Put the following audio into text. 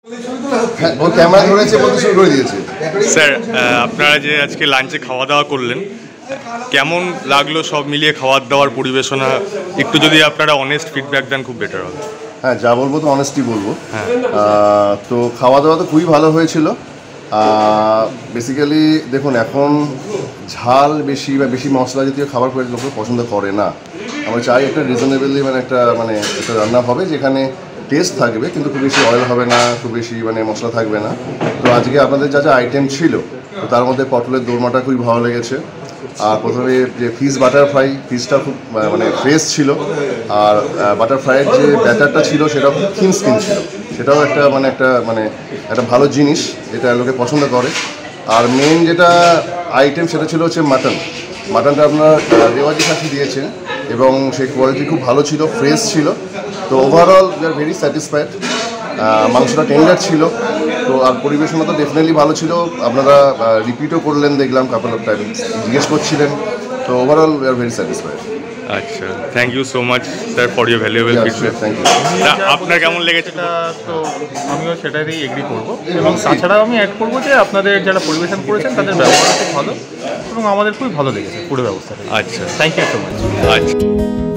হ্যাঁ, ও ক্যামেরা ধরেছে, বলতে শুরু করে দিয়েছে। স্যার, আপনারা যে আজকে লাঞ্চে খাওয়া দাওয়া করলেন, কেমন লাগলো সব মিলিয়ে খাওয়ার দাওয়ার পরিবেশনা? একটু যদি আপনারা অনেস্ট ফিডব্যাক দেন খুব বেটার হবে। হ্যাঁ, যা বলবো তো অনেস্টলি বলবো। তো খাওয়া দাওয়া তো খুবই ভালো হয়েছিল। বেসিক্যালি দেখুন, এখন ঝাল বেশি বা বেশি মশলা জাতীয় খাবার করে লোকে পছন্দ করে না। আমরা চাই একটা রিজনেবলি একটা রান্না হবে যেখানে টেস্ট থাকবে, কিন্তু খুব বেশি অয়েল হবে না, খুব বেশি মশলা থাকবে না। তো আজকে আপনাদের যা যা আইটেম ছিল, তো তার মধ্যে পটলের দোরমাটা খুবই ভালো লেগেছে। আর প্রথমে যে ফিশ বাটার ফ্রাই, ফিশটা খুব ফ্রেশ ছিল। আর বাটার ফ্রাইয়ের যে ব্যাটারটা ছিল সেটা খুব থিন স্কিন ছিল, সেটাও একটা ভালো জিনিস, এটা লোকে পছন্দ করে। আর মেন যেটা আইটেম সেটা ছিল হচ্ছে মাটনটা আপনার রেওয়াজি খাসি দিয়েছেন এবং সেই কোয়ালিটি খুব ভালো ছিল, ফ্রেশ ছিল। তো overall we are very satisfied. মাংসটা টেন্ডার ছিল। তো আর পরিবেশনা তো ডেফিনেটলি ভালো ছিল। আপনারা রিপিটও করলেন, দেখলাম কাপল অফ টাইম জিজ্ঞেস করছিলেন। তো overall we are very satisfied. আচ্ছা, thank you so much sir for your valuable feedback. Thank you. আপনার কেমন লেগেছে? তো আমিও সেটাতেই এগ্রি করবো, এবং তাছাড়াও আমি অ্যাড করবো যে আপনাদের যারা পরিবেশন করেছেন তাদের ব্যবহার খুব ভালো, এবং আমাদের খুবই ভালো লেগেছে পুরো ব্যবস্থাটা। আচ্ছা, থ্যাংক ইউ সো মাচ। আচ্ছা।